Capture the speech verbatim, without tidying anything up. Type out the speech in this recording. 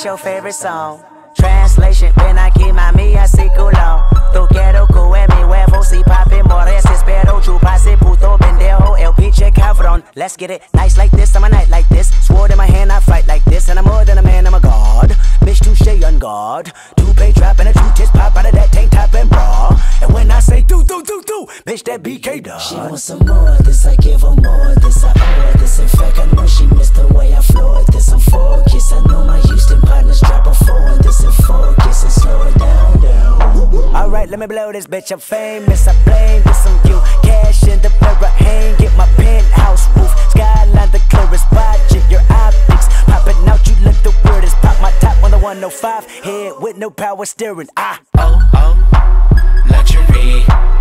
What's your favorite song? Translation, ven aquí mami así culo. Tu quiero que mi huevo si papi mores espero chupase puto pendejo el pinche cabrón. Let's get it nice like this, I'm a night like this. Sword in my hand, I fight like this. And I'm more than a man, I'm a god. Bitch, touche on guard. Two-pay trap and a two-tits pop out of that tank top and bra. And when I say do, do, do, do, bitch, that B K dog. She wants some more of this, I give her more of this. I owe her this. In fact, I know she missed the way I floored this. I'm focused, I know my Houston partners drop a four on this. And focus and slow it down, down. Alright, let me blow this bitch, I'm famous. I blame this on you. Cash in the mirror, hang, get my penthouse roof. Skyline the clearest, watch it, your optics popping out, you look the weirdest. Pop my top on the one oh five, head with no power steering. Ah, oh, oh, luxury.